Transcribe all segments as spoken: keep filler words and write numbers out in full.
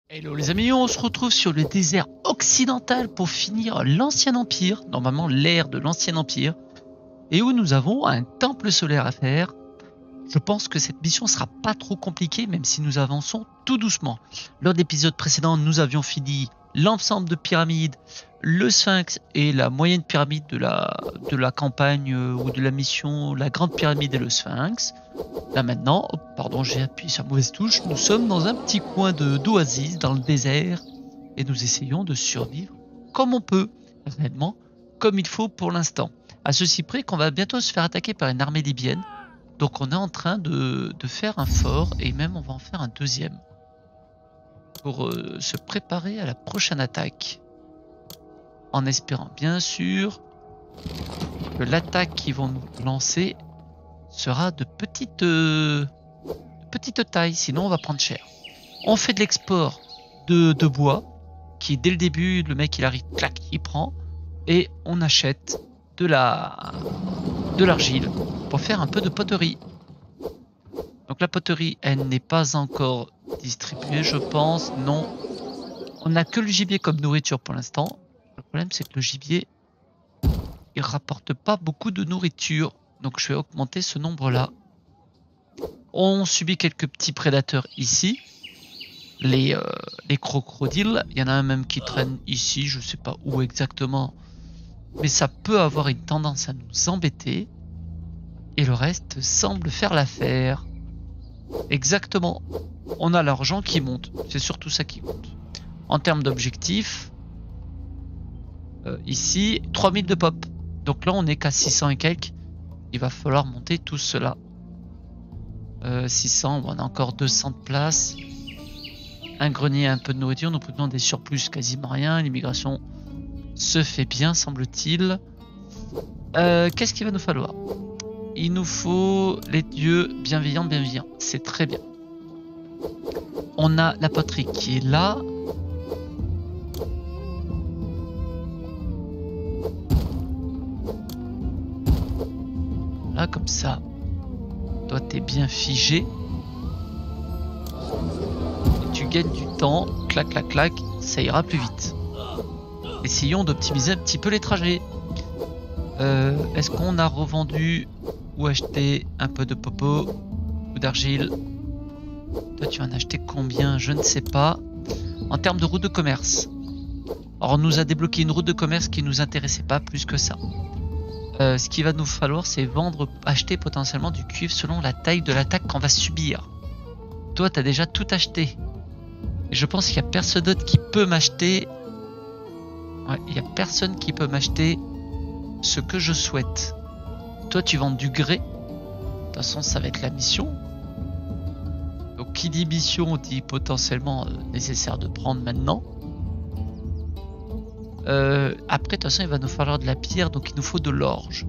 Hello les amis, on se retrouve sur le désert occidental pour finir l'Ancien Empire, normalement l'ère de l'Ancien Empire, et où nous avons un temple solaire à faire. Je pense que cette mission sera pas trop compliquée, même si nous avançons tout doucement. Lors de l'épisode précédent, nous avions fini l'ensemble de pyramides, le Sphinx et la moyenne pyramide de la, de la campagne euh, ou de la mission, la grande pyramide et le Sphinx. Là maintenant, oh, pardon, j'ai appuyé sur la mauvaise touche, nous sommes dans un petit coin de d'oasis dans le désert et nous essayons de survivre comme on peut, réellement comme il faut pour l'instant. À ceci près qu'on va bientôt se faire attaquer par une armée libyenne, donc on est en train de, de faire un fort et même on va en faire un deuxième pour euh, se préparer à la prochaine attaque, en espérant bien sûr que l'attaque qu'ils vont nous lancer sera de petite, euh, de petite taille, sinon on va prendre cher. On fait de l'export de, de bois, qui dès le début, le mec il arrive, clac, il prend, et on achète de la de l'argile pour faire un peu de poterie. Donc la poterie, elle n'est pas encore distribuée, je pense, non. On n'a que le gibier comme nourriture pour l'instant. Le problème c'est que le gibier, il rapporte pas beaucoup de nourriture. Donc je vais augmenter ce nombre-là. On subit quelques petits prédateurs ici. Les, euh, les crocodiles. Il y en a un même qui traîne ici. Je sais pas où exactement. Mais ça peut avoir une tendance à nous embêter. Et le reste semble faire l'affaire. Exactement. On a l'argent qui monte. C'est surtout ça qui compte. En termes d'objectifs, euh, ici, trois mille de pop. Donc là, on est qu'à six cents et quelques. Il va falloir monter tout cela. Euh, six cents, on a encore deux cents de place. Un grenier, un peu de nourriture. Nous prenons des surplus, quasiment rien. L'immigration se fait bien, semble-t-il. Euh, Qu'est-ce qu'il va nous falloir? Il nous faut les dieux bienveillants, bienveillants. C'est très bien. On a la poterie qui est là. Là, comme ça. Toi, t'es bien figé. Et tu gagnes du temps. Clac, clac, clac. Ça ira plus vite. Essayons d'optimiser un petit peu les trajets. Euh, Est-ce qu'on a revendu ou acheté un peu de popo ou d'argile? Toi, tu vas en acheter combien? Je ne sais pas. En termes de route de commerce. Alors, on nous a débloqué une route de commerce qui nous intéressait pas plus que ça. Euh, ce qu'il va nous falloir, c'est vendre, acheter potentiellement du cuivre selon la taille de l'attaque qu'on va subir. Toi, tu as déjà tout acheté. Et je pense qu'il n'y a personne d'autre qui peut m'acheter. Ouais, il n'y a personne qui peut m'acheter ce que je souhaite. Toi, tu vends du grès. De toute façon, ça va être la mission. Donc, qui dit mission dit potentiellement euh, nécessaire de prendre maintenant. Euh, après, de toute façon, il va nous falloir de la pierre, donc il nous faut de l'orge.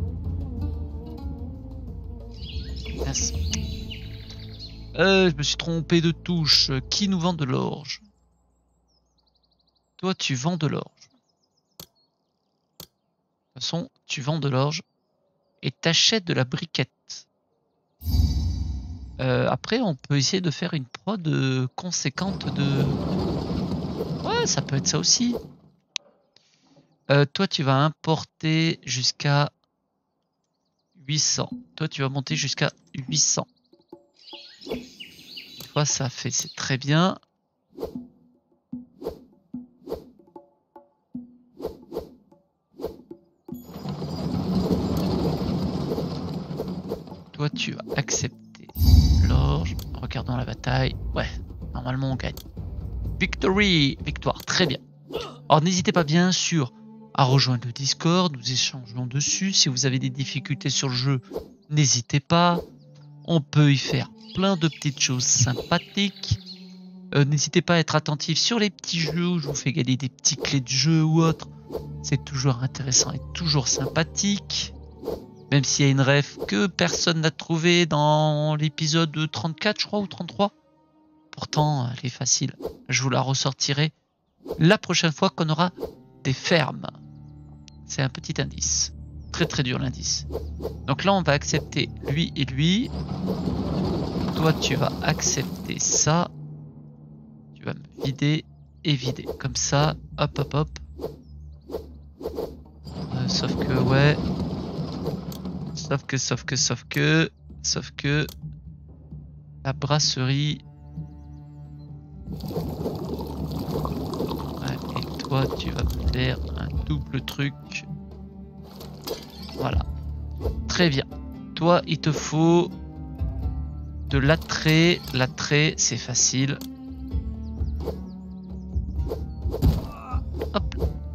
Euh, je me suis trompé de touche. Qui nous vend de l'orge? Toi, tu vends de l'orge. De toute façon, tu vends de l'orge et t'achètes de la briquette. Euh, après, on peut essayer de faire une prod euh, conséquente de... Ouais, ça peut être ça aussi. Euh, toi, tu vas importer jusqu'à huit cents. Toi, tu vas monter jusqu'à huit cents. Une fois ça fait, c'est très bien. Toi, tu vas accepter l'orge. Regardons la bataille. Ouais, normalement, on gagne. Victory! Victoire, très bien. Alors, n'hésitez pas bien sûr à rejoindre le Discord, nous échangeons dessus. Si vous avez des difficultés sur le jeu, n'hésitez pas. On peut y faire plein de petites choses sympathiques. Euh, n'hésitez pas à être attentif sur les petits jeux où je vous fais gagner des petits clés de jeu ou autre. C'est toujours intéressant et toujours sympathique. Même s'il y a une ref que personne n'a trouvé dans l'épisode trente-quatre, je crois, ou trente-trois. Pourtant, elle est facile. Je vous la ressortirai la prochaine fois qu'on aura des fermes. C'est un petit indice. Très très dur l'indice. Donc là, on va accepter lui et lui. Toi, tu vas accepter ça. Tu vas me vider et vider. Comme ça, hop, hop, hop. Euh, sauf que, ouais. Sauf que, sauf que, sauf que, sauf que... La brasserie... Ouais, et toi, tu vas me faire un double truc. Voilà. Très bien. Toi, il te faut de l'attrait. L'attrait, c'est facile. Hop.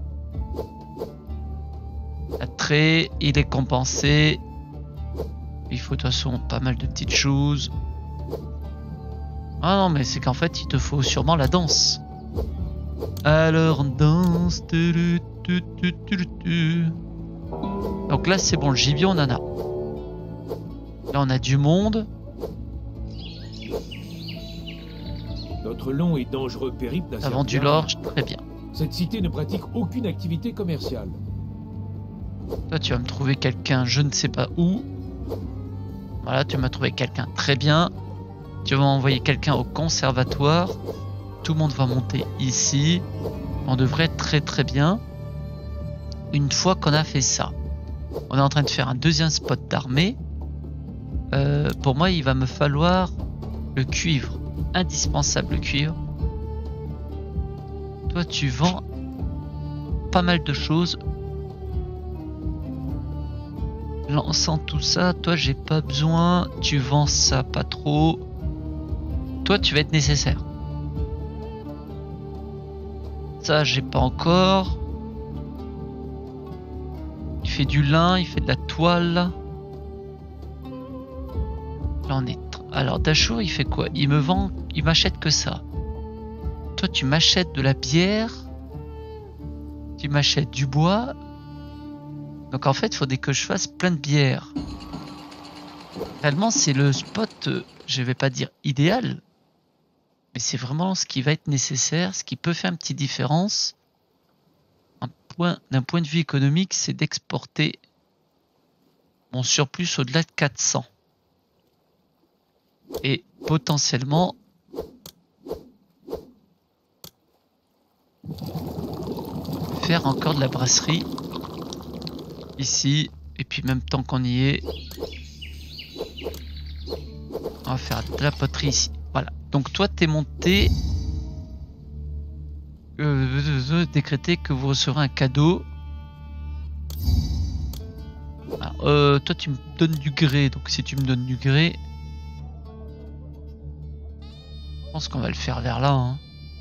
L'attrait, il est compensé. Il faut de toute façon pas mal de petites choses. Ah non, mais c'est qu'en fait, il te faut sûrement la danse. Alors, danse. Tu, tu, tu, tu, tu. Donc là, c'est bon, le gibier, on en a. Là, on a du monde. Notre long et dangereux périple n'a T'as servi vendu à l'orge, rien. très bien. Cette cité ne pratique aucune activité commerciale. Toi, tu vas me trouver quelqu'un, je ne sais pas où. Voilà, tu m'as trouvé quelqu'un, très bien. Tu vas m'envoyer quelqu'un au conservatoire. Tout le monde va monter ici. On devrait être très très bien. Une fois qu'on a fait ça, on est en train de faire un deuxième spot d'armée. Euh, pour moi, il va me falloir le cuivre. Indispensable le cuivre. Toi, tu vends pas mal de choses. Lançant tout ça, toi, j'ai pas besoin. Tu vends ça pas trop. Toi, tu vas être nécessaire. Ça, j'ai pas encore. Il fait du lin, il fait de la toile. Là, on est... Alors, Dachour, il fait quoi? Il me vend... Il m'achète que ça. Toi, tu m'achètes de la bière. Tu m'achètes du bois. Donc, en fait, il faudrait que je fasse plein de bières. Réellement, c'est le spot, je vais pas dire idéal, mais c'est vraiment ce qui va être nécessaire, ce qui peut faire une petite différence. Un point, d'un point de vue économique, c'est d'exporter mon surplus au-delà de quatre cents. Et potentiellement faire encore de la brasserie ici. Et puis même tant qu'on y est, on va faire de la poterie ici. Voilà. Donc toi, t'es monté. Euh, décréter que vous recevrez un cadeau. Alors, euh, toi, tu me donnes du grès. Donc si tu me donnes du grès, je pense qu'on va le faire vers là. Hein.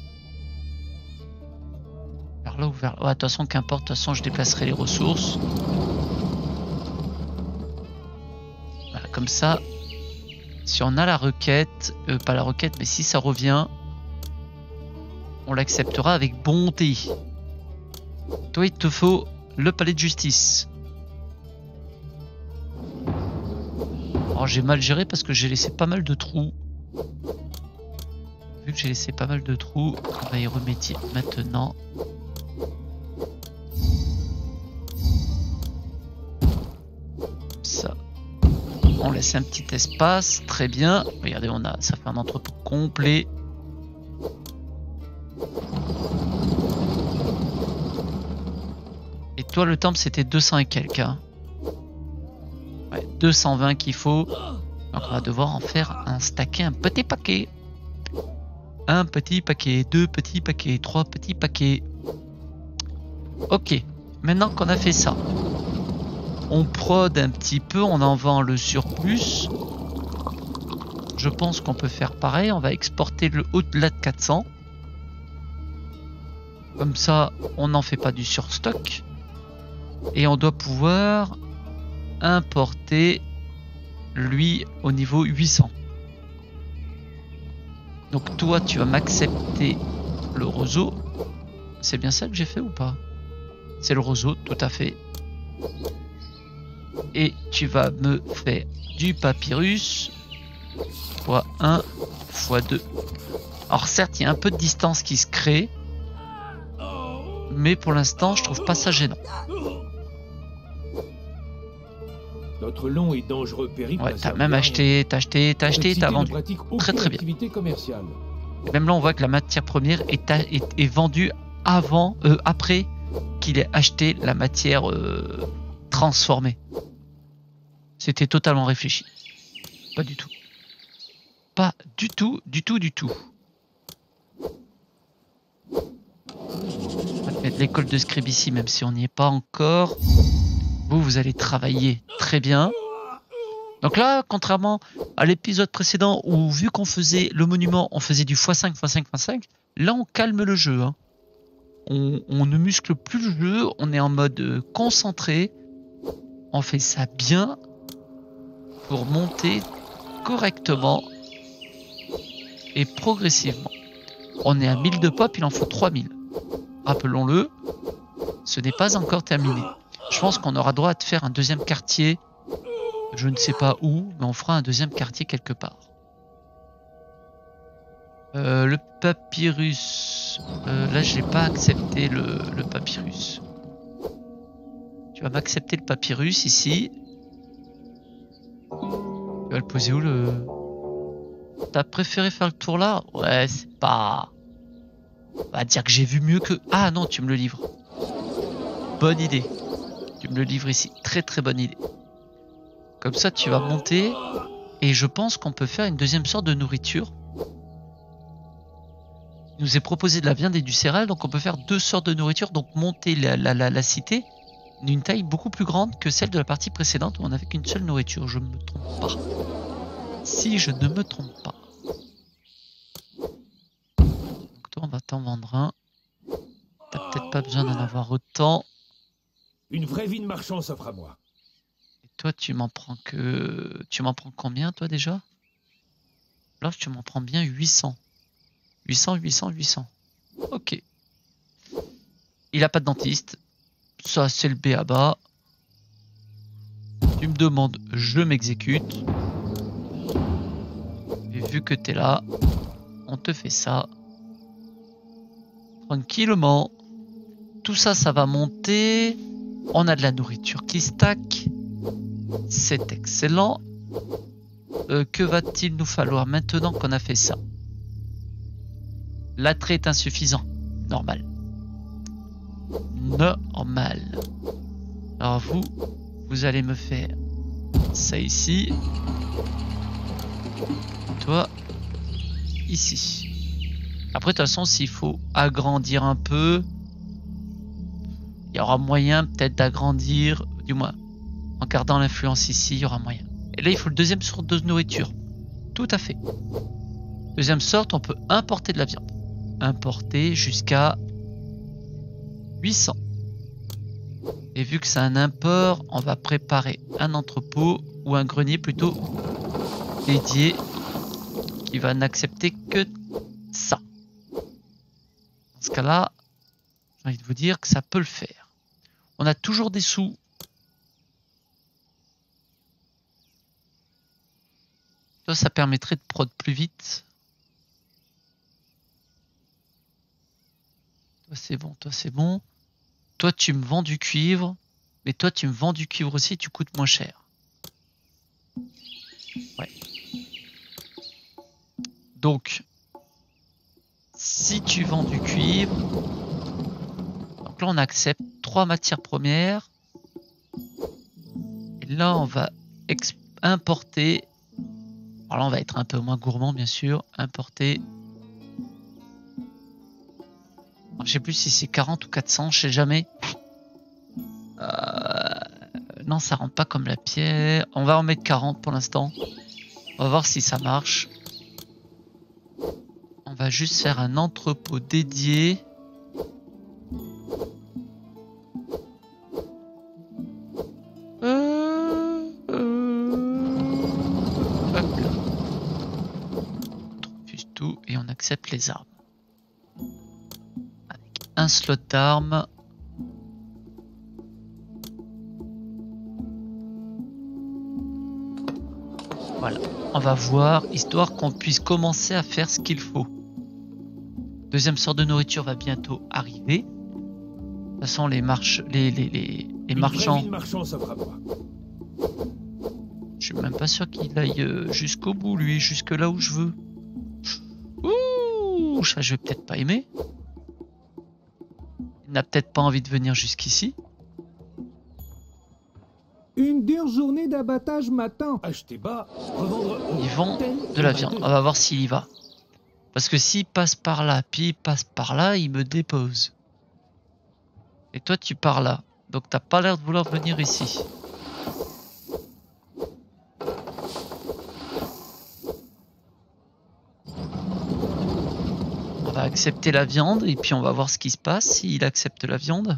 Vers là ou vers là. Ouais, de toute façon, qu'importe. De toute façon, je déplacerai les ressources. Voilà, comme ça. Si on a la requête, euh, pas la requête, mais si ça revient, on l'acceptera avec bonté. Toi, il te faut le palais de justice. Alors, j'ai mal géré parce que j'ai laissé pas mal de trous. Vu que j'ai laissé pas mal de trous, on va y remettre maintenant. Ça. On laisse un petit espace, très bien. Regardez, on a, ça fait un entrepôt complet. Et toi, le temple, c'était deux cents et quelques. Hein. Ouais, deux cent vingt qu'il faut. Donc, on va devoir en faire un stacker, un petit paquet. Un petit paquet, deux petits paquets, trois petits paquets. Ok, maintenant qu'on a fait ça, on prod un petit peu, on en vend le surplus. Je pense qu'on peut faire pareil, on va exporter le au-delà de quatre cents. Comme ça, on n'en fait pas du surstock. Et on doit pouvoir importer lui au niveau huit cents. Donc toi, tu vas m'accepter le roseau. C'est bien ça que j'ai fait ou pas? C'est le roseau, tout à fait. Et tu vas me faire du papyrus fois un fois deux. Alors certes, il y a un peu de distance qui se crée, mais pour l'instant, je trouve pas ça gênant. Notre long et dangereux périple. Ouais, t'as même acheté, t'as acheté, t'as acheté, t'as vendu. Très très bien. Et même là, on voit que la matière première est, à, est, est vendue avant, euh, après qu'il ait acheté la matière euh, transformée. C'était totalement réfléchi. Pas du tout. Pas du tout, du tout, du tout. On va mettre l'école de scribe ici, même si on n'y est pas encore. Vous, vous allez travailler très bien. Donc là, contrairement à l'épisode précédent où, vu qu'on faisait le monument, on faisait du fois cinq, fois cinq, fois cinq, là, on calme le jeu. Hein. On, on ne muscle plus le jeu, on est en mode concentré. On fait ça bien pour monter correctement et progressivement. On est à mille de pop, il en faut trois mille. Rappelons-le, ce n'est pas encore terminé. Je pense qu'on aura droit à faire un deuxième quartier. Je ne sais pas où, mais on fera un deuxième quartier quelque part. Euh, le papyrus. Euh, là, je n'ai pas accepté le, le papyrus. Tu vas m'accepter le papyrus ici. Tu vas le poser où le... T'as préféré faire le tour là? Ouais, c'est pas... On va dire que j'ai vu mieux que... Ah non, tu me le livres. Bonne idée. Tu me le livres ici. Très très bonne idée. Comme ça, tu vas monter. Et je pense qu'on peut faire une deuxième sorte de nourriture. Il nous est proposé de la viande et du céréal. Donc on peut faire deux sortes de nourriture. Donc monter la, la, la, la cité d'une taille beaucoup plus grande que celle de la partie précédente où on n'avait qu'une seule nourriture. Je ne me trompe pas. Si je ne me trompe pas. Donc toi, on va t'en vendre un. T'as peut-être pas besoin d'en avoir autant. Une vraie vie de marchand s'offre à moi. Et toi, tu m'en prends que... Tu m'en prends combien, toi, déjà? Là, tu m'en prends bien huit cents. huit cents, huit cents, huit cents. Ok. Il a pas de dentiste. Ça, c'est le B à bas. Tu me demandes, je m'exécute. Et vu que t'es là, on te fait ça. Tranquillement. Tout ça, ça va monter. On a de la nourriture qui stack. C'est excellent. Euh, que va-t-il nous falloir maintenant qu'on a fait ça? L'attrait est insuffisant. Normal. Normal. Alors vous, vous allez me faire ça ici. Toi, ici. Après, de toute façon, s'il faut agrandir un peu, il y aura moyen peut-être d'agrandir, du moins, en gardant l'influence ici, il y aura moyen. Et là, il faut le deuxième sorte de nourriture. Tout à fait. Deuxième sorte, on peut importer de la viande. Importer jusqu'à huit cents. Et vu que c'est un import, on va préparer un entrepôt ou un grenier plutôt dédié qui va n'accepter que ça. Dans ce cas-là, j'ai envie de vous dire que ça peut le faire. On a toujours des sous. Ça, ça permettrait de prod plus vite. Toi, c'est bon, toi, c'est bon. Toi, tu me vends du cuivre. Mais toi, tu me vends du cuivre aussi, tu coûtes moins cher. Ouais. Donc, si tu vends du cuivre... Donc là, on accepte trois matières premières. Et là, on va importer... Alors là, on va être un peu moins gourmand, bien sûr. Importer... Je sais plus si c'est quarante ou quatre cents, je sais jamais. Euh, non, ça rentre pas comme la pierre. On va en mettre quarante pour l'instant. On va voir si ça marche. On va juste faire un entrepôt dédié. Euh, euh, hop là. On refuse tout et on accepte les armes. Un slot d'armes. Voilà, on va voir, histoire qu'on puisse commencer à faire ce qu'il faut. Deuxième sorte de nourriture va bientôt arriver. De toute façon, les, marches, les, les, les, les marchands... marchand s'offre à moi. Je suis même pas sûr qu'il aille jusqu'au bout, lui, jusque là où je veux. Ouh, Ouh, ça je vais peut-être pas aimer. Il n'a peut-être pas envie de venir jusqu'ici. Une dure journée d'abattage m'attend. Acheter bas, revendre haut. Ils vendent de la viande. On va voir s'il y va. Parce que s'il passe par là, puis il passe par là, il me dépose. Et toi, tu pars là. Donc t'as pas l'air de vouloir venir ici. On va accepter la viande et puis on va voir ce qui se passe s'il accepte la viande.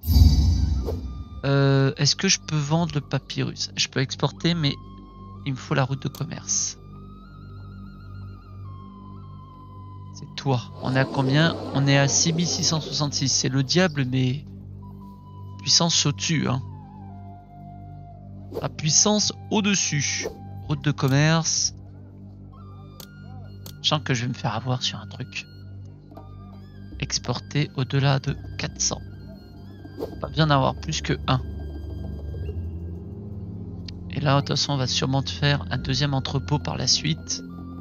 Euh, Est-ce que je peux vendre le papyrus? Je peux exporter, mais il me faut la route de commerce. C'est toi. On est à combien? On est à six mille six cent soixante-six. C'est le diable, mais puissance au-dessus. Hein. À puissance au-dessus. Route de commerce. Je sens que je vais me faire avoir sur un truc. Exporter au-delà de quatre cents. Pas besoin d'avoir plus que un. Et là, de toute façon, on va sûrement te faire un deuxième entrepôt par la suite.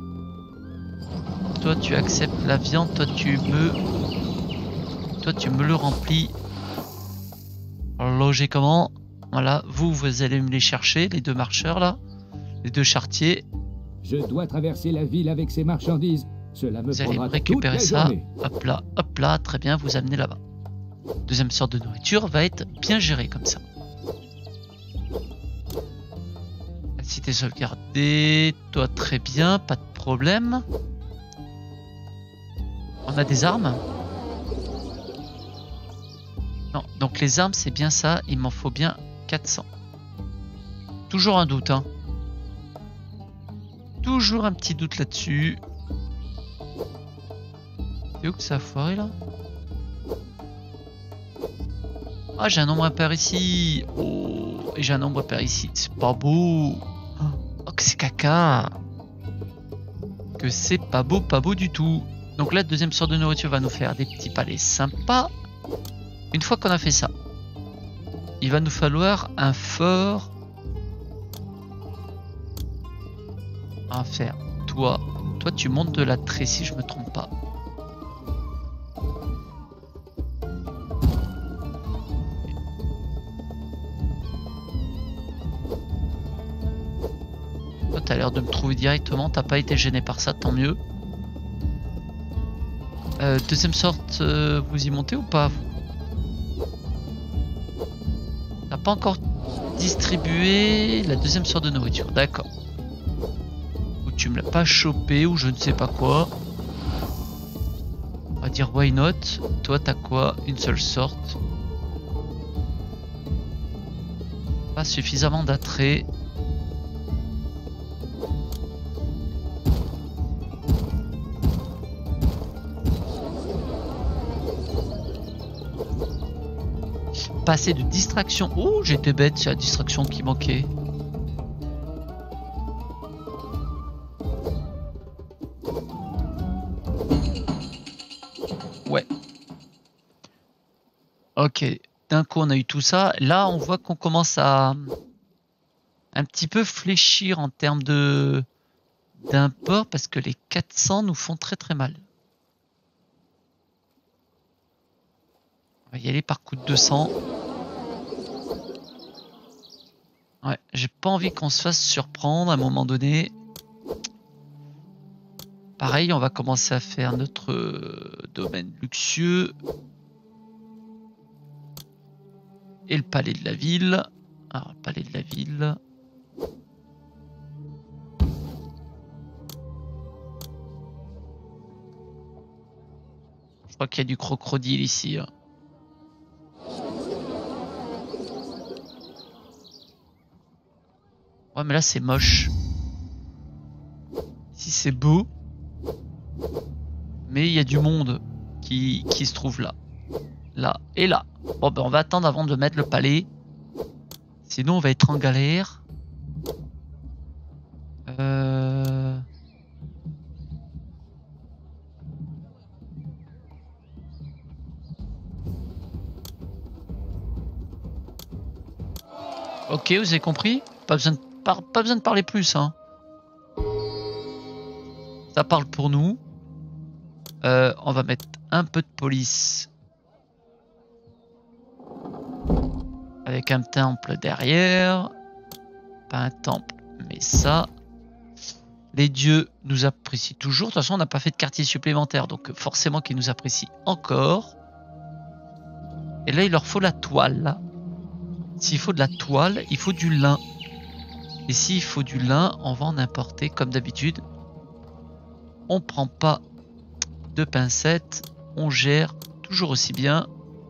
Toi, tu acceptes la viande. Toi, tu me... Toi, tu me le remplis. Logiquement. Voilà. Vous, vous allez me les chercher, les deux marcheurs, là. Les deux charretiers. Je dois traverser la ville avec ces marchandises. Cela me Vous allez me prendra récupérer toute la ça. journée. Hop là, hop là. Très bien, vous amenez là-bas. Deuxième sorte de nourriture va être bien gérée comme ça. La cité sauvegardée. Toi, très bien. Pas de problème. On a des armes? Non, donc les armes, c'est bien ça. Il m'en faut bien quatre cents. Toujours un doute, hein. Toujours un petit doute là-dessus. C'est où que ça a foiré, là? Ah, j'ai un nombre impair ici. Oh, et j'ai un nombre impair ici. C'est pas beau. Oh, que c'est caca. Que c'est pas beau, pas beau du tout. Donc là, deuxième sorte de nourriture va nous faire des petits palais sympas. Une fois qu'on a fait ça, il va nous falloir un fort. À faire. Toi, toi, tu montes de la trait si je me trompe pas. Toi, t'as l'air de me trouver directement. T'as pas été gêné par ça, tant mieux. Euh, deuxième sorte, euh, vous y montez ou pas? T'as pas encore distribué la deuxième sorte de nourriture, d'accord. Ou tu me l'as pas chopé ou je ne sais pas quoi. On va dire why not. Toi t'as quoi? Une seule sorte. Pas suffisamment d'attrait. Pas assez de distraction. Oh, j'étais bête, c'est la distraction qui manquait. Ouais. Ok, d'un coup on a eu tout ça. Là on voit qu'on commence à un petit peu fléchir en termes de d'import parce que les quatre cents nous font très très mal. On va y aller par coup de deux cents. Ouais, j'ai pas envie qu'on se fasse surprendre à un moment donné. Pareil, on va commencer à faire notre euh, domaine luxueux. Et le palais de la ville. Alors, le palais de la ville. Je crois qu'il y a du crocodile ici. Hein. Ouais, mais là, c'est moche. Ici, c'est beau. Mais il y a du monde qui, qui se trouve là. Là et là. Bon, ben, on va attendre avant de mettre le palais. Sinon, on va être en galère. Euh... Ok, vous avez compris? Pas besoin de, par... pas besoin de parler plus. Hein. Ça parle pour nous. Euh, on va mettre un peu de police. Avec un temple derrière. Pas un temple, mais ça. Les dieux nous apprécient toujours. De toute façon, on n'a pas fait de quartier supplémentaire, donc forcément qu'ils nous apprécient encore. Et là, il leur faut la toile. S'il faut de la toile, il faut du lin. Et s'il faut du lin, on va en importer comme d'habitude. On prend pas de pincettes, on gère toujours aussi bien.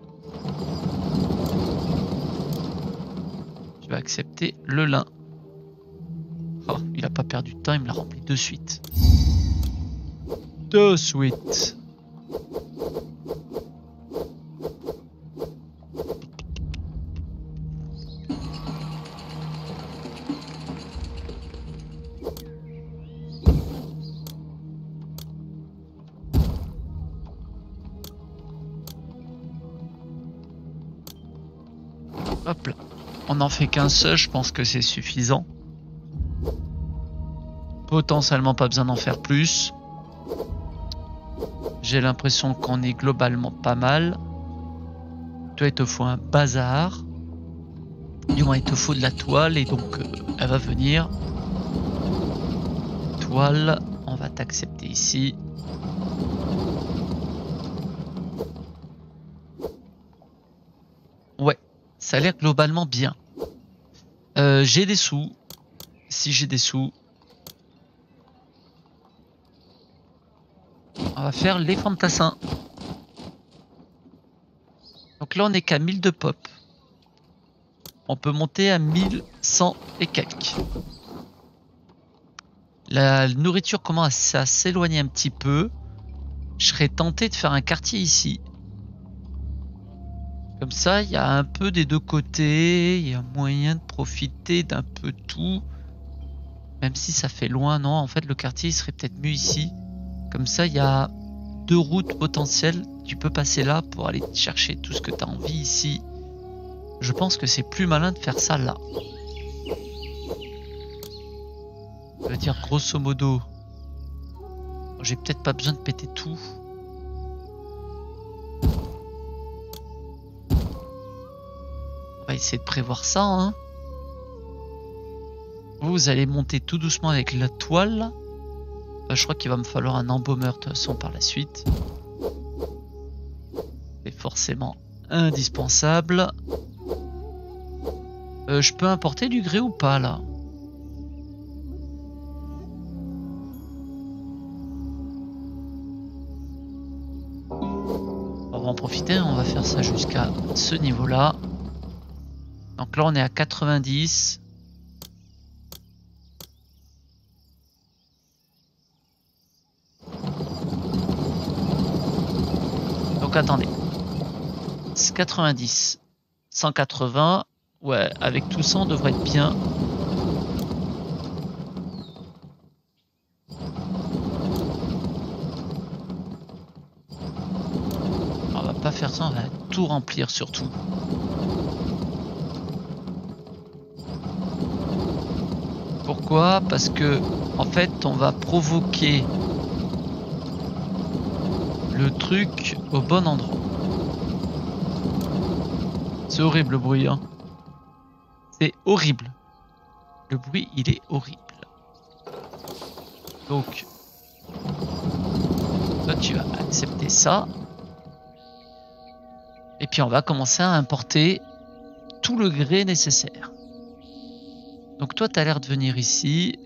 Je vais accepter le lin. Oh, il a pas perdu de temps, il me l'a rempli de suite. De suite. Hop là. On n'en fait qu'un seul, je pense que c'est suffisant. Potentiellement pas besoin d'en faire plus. J'ai l'impression qu'on est globalement pas mal. Toi, il te faut un bazar. Du moins, il te faut de la toile et donc euh, elle va venir. Toile, on va t'accepter ici. Ouais, ça a l'air globalement bien. Euh, j'ai des sous. Si j'ai des sous. On va faire les fantassins. Donc là, on est qu'à mille de pop. On peut monter à mille cent et quelques. La nourriture commence à s'éloigner un petit peu. Je serais tenté de faire un quartier ici. Comme ça, il y a un peu des deux côtés. Il y a moyen de profiter d'un peu tout. Même si ça fait loin, non. En fait, le quartier il serait peut-être mieux ici. Comme ça, il y a deux routes potentielles. Tu peux passer là pour aller chercher tout ce que tu as envie ici. Je pense que c'est plus malin de faire ça là. Je veux dire, grosso modo, j'ai peut-être pas besoin de péter tout. On va essayer de prévoir ça. Hein. Vous allez monter tout doucement avec la toile. Je crois qu'il va me falloir un embaumeur de toute façon par la suite. C'est forcément indispensable. Euh, je peux importer du grès ou pas là? On va en profiter, on va faire ça jusqu'à ce niveau-là. Donc là on est à quatre-vingt-dix. Donc attendez. quatre-vingt-dix. cent quatre-vingts. Ouais, avec tout ça on devrait être bien. On va pas faire ça, on va tout remplir surtout. Pourquoi? Parce que en fait on va provoquer le truc au bon endroit. C'est horrible le bruit, hein. C'est horrible. Le bruit, il est horrible. Donc, toi, tu vas accepter ça. Et puis, on va commencer à importer tout le grès nécessaire. Donc, toi, tu as l'air de venir ici.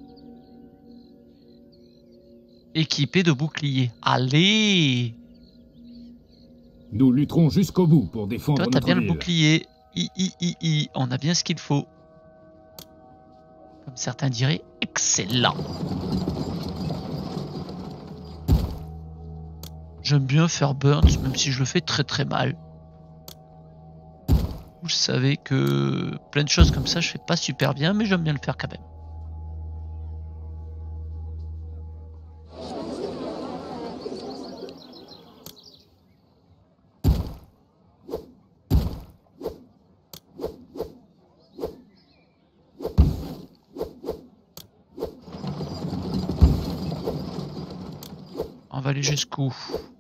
Équipé de boucliers. Allez! Nous lutterons jusqu'au bout pour défendre Toi, t'as notre bien le ville. bouclier. I, I, I, I. On a bien ce qu'il faut. Comme certains diraient, excellent. J'aime bien faire Burns, même si je le fais très très mal. Vous savez que plein de choses comme ça, je fais pas super bien, mais j'aime bien le faire quand même. On On va aller jusqu'où?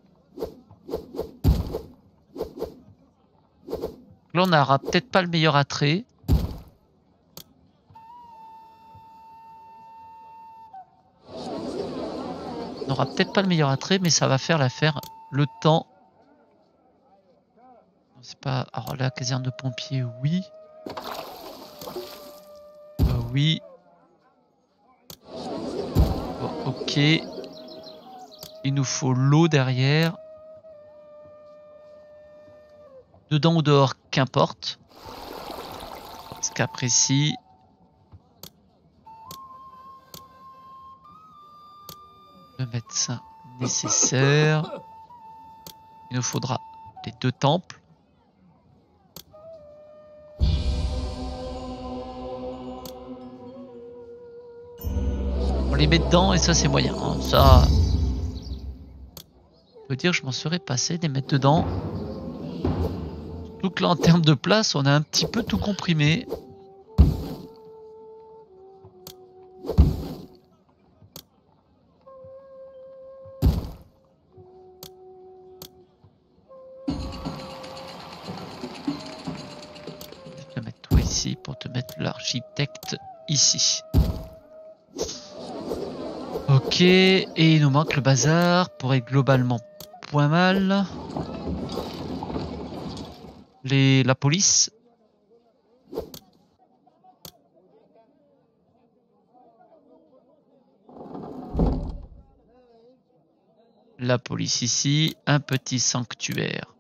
Là, on n'aura peut-être pas le meilleur attrait. On n'aura peut-être pas le meilleur attrait, mais ça va faire l'affaire. Le temps. C'est pas. Alors là, caserne de pompiers, oui. Euh, oui. Bon, ok. Il nous faut l'eau derrière. Dedans ou dehors, qu'importe. Ce qu'apprécie. Le médecin nécessaire. Il nous faudra les deux temples. On les met dedans et ça c'est moyen. Hein. Ça, je veux dire, je m'en serais passé de les mettre dedans. Surtout que là, en termes de place, on a un petit peu tout comprimé. Je vais te mettre toi ici pour te mettre l'architecte ici. Ok, et il nous manque le bazar pour être globalement point mal. Les, la police. La police ici, un petit sanctuaire.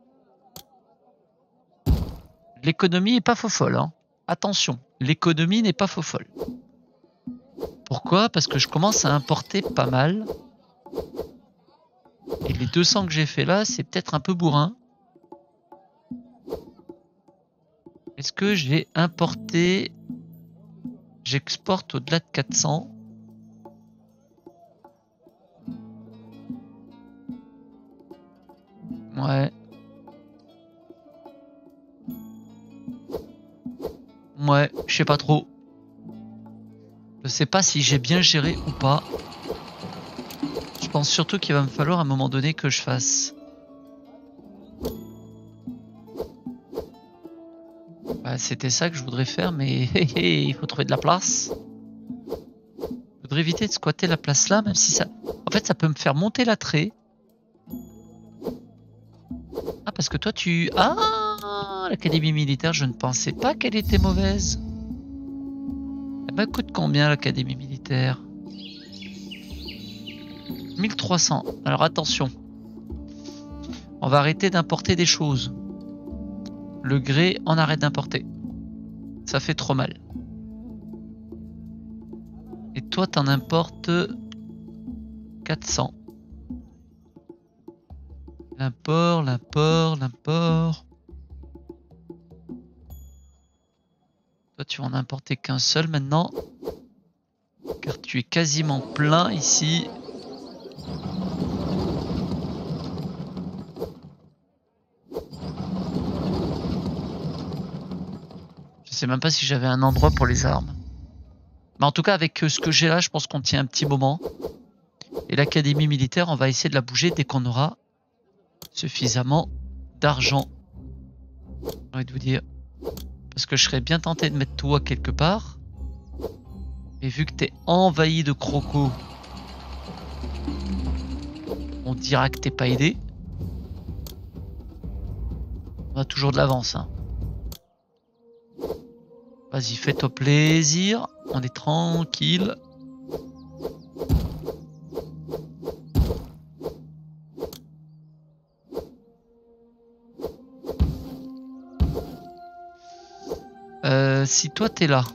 L'économie n'est pas faux folle. Hein. Attention, l'économie n'est pas faux folle. Pourquoi? Parce que je commence à importer pas mal. Et les deux cents que j'ai fait là, c'est peut-être un peu bourrin. Est-ce que j'ai importé... J'exporte au-delà de quatre cents. Ouais. Ouais, je sais pas trop. Je sais pas si j'ai bien géré ou pas. Je pense surtout qu'il va me falloir à un moment donné que je fasse. Bah, c'était ça que je voudrais faire, mais il faut trouver de la place. Je voudrais éviter de squatter la place là, même si ça... En fait, ça peut me faire monter l'attrait. Ah, parce que toi, tu... Ah, l'académie militaire, je ne pensais pas qu'elle était mauvaise. Elle me coûte combien, l'académie militaire? mille trois cents. Alors, attention. On va arrêter d'importer des choses. Le grès, on arrête d'importer. Ça fait trop mal. Et toi, t'en importes quatre cents. L'import, l'import, l'import. Toi, tu vas en importer qu'un seul maintenant. Car tu es quasiment plein ici. Je sais même pas si j'avais un endroit pour les armes. Mais en tout cas, avec ce que j'ai là, je pense qu'on tient un petit moment. Et l'académie militaire, on va essayer de la bouger dès qu'on aura suffisamment d'argent. J'ai envie de vous dire. Parce que je serais bien tenté de mettre toi quelque part. Mais vu que t'es envahi de crocos, on dira que t'es pas aidé. On a toujours de l'avance. Hein. Vas-y, fais-toi plaisir. On est tranquille. Euh, si toi t'es là.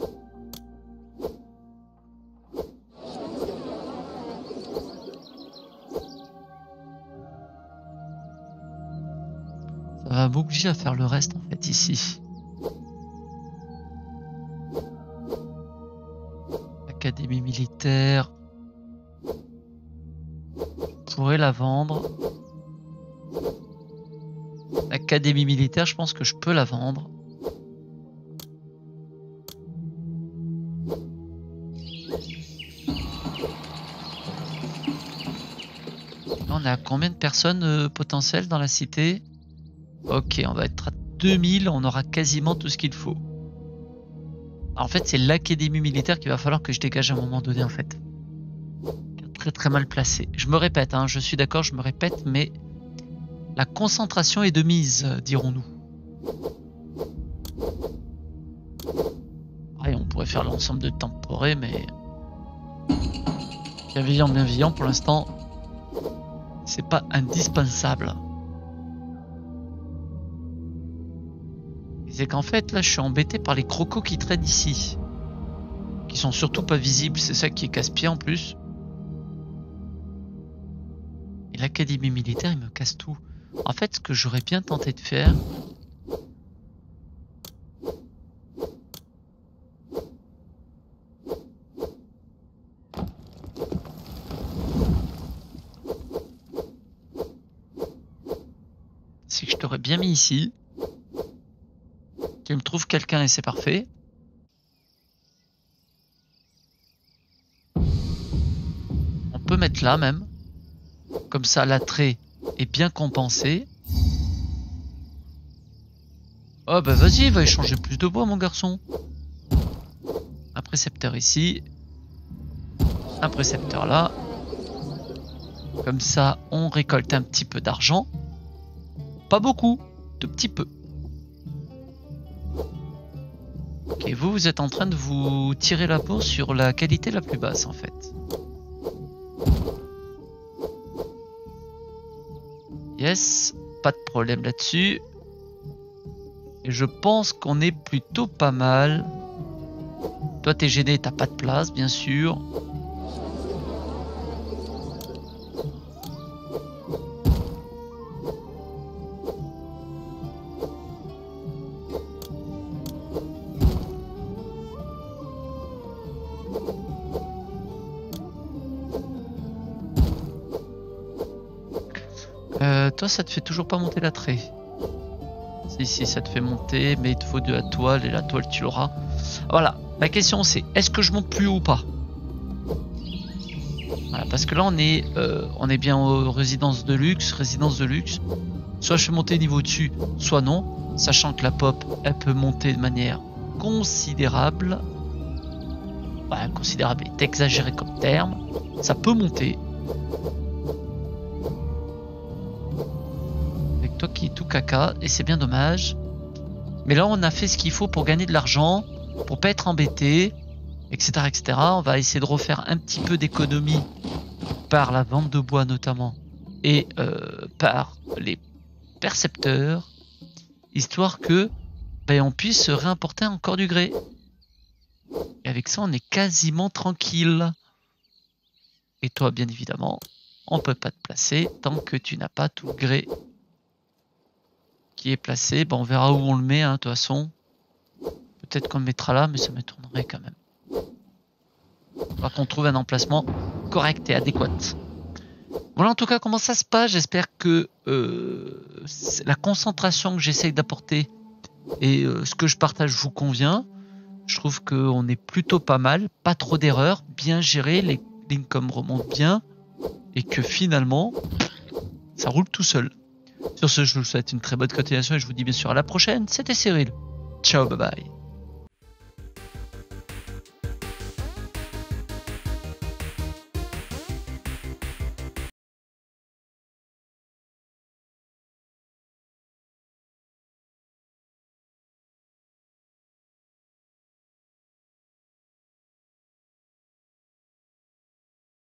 Ça va m'obliger à faire le reste en fait ici. Académie militaire. Je pourrais la vendre. Académie militaire, je pense que je peux la vendre. on est à combien de personnes euh, potentielles dans la cité? Ok, on va être à deux mille, on aura quasiment tout ce qu'il faut. Alors, en fait, c'est l'académie militaire qu'il va falloir que je dégage à un moment donné, en fait. Très très mal placé. Je me répète, hein, je suis d'accord, je me répète, mais la concentration est de mise, dirons-nous. Ouais, on pourrait faire l'ensemble de temporé, mais... Bienveillant, bienveillant, pour l'instant, c'est pas indispensable. C'est qu'en fait, là, je suis embêté par les crocos qui traînent ici. Qui sont surtout pas visibles, c'est ça qui est casse-pied en plus. Et l'académie militaire, il me casse tout. En fait, ce que j'aurais bien tenté de faire... c'est que je t'aurais bien mis ici. Tu me trouves quelqu'un et c'est parfait. On peut mettre là même. Comme ça, l'attrait est bien compensé. Oh bah vas-y, va échanger plus de bois mon garçon. Un précepteur ici. Un précepteur là. Comme ça, on récolte un petit peu d'argent. Pas beaucoup, de petit peu. Ok, vous, vous êtes en train de vous tirer la bourse sur la qualité la plus basse en fait. Yes, pas de problème là-dessus. Et je pense qu'on est plutôt pas mal. Toi, t'es gêné, t'as pas de place, bien sûr. Euh, toi, ça te fait toujours pas monter l'attrait. Si, si, ça te fait monter, mais il te faut de la toile, et la toile, tu l'auras. Voilà, la question c'est, est-ce que je monte plus haut ou pas? Voilà, parce que là, on est, euh, on est bien aux résidences de luxe, résidence de luxe. Soit je fais monter niveau dessus, soit non. Sachant que la pop, elle peut monter de manière considérable. Ouais, considérable est exagéré comme terme. Ça peut monter. Toi qui est tout caca, et c'est bien dommage. Mais là, on a fait ce qu'il faut pour gagner de l'argent, pour pas être embêté, et cetera, et cetera. On va essayer de refaire un petit peu d'économie par la vente de bois notamment, et euh, par les percepteurs, histoire que ben, on puisse se réimporter encore du grès. Et avec ça, on est quasiment tranquille. Et toi, bien évidemment, on peut pas te placer tant que tu n'as pas tout le grès qui est placé. Bon, on verra où on le met, hein, de toute façon. Peut-être qu'on le mettra là, mais ça m'étonnerait quand même. Il faudra qu'on trouve un emplacement correct et adéquat. Voilà en tout cas comment ça se passe. J'espère que euh, la concentration que j'essaye d'apporter et euh, ce que je partage vous convient. Je trouve qu'on est plutôt pas mal, pas trop d'erreurs, bien géré, les l'income remonte bien et que finalement ça roule tout seul. Sur ce, je vous souhaite une très bonne continuation et je vous dis bien sûr à la prochaine. C'était Cyril. Ciao, bye bye.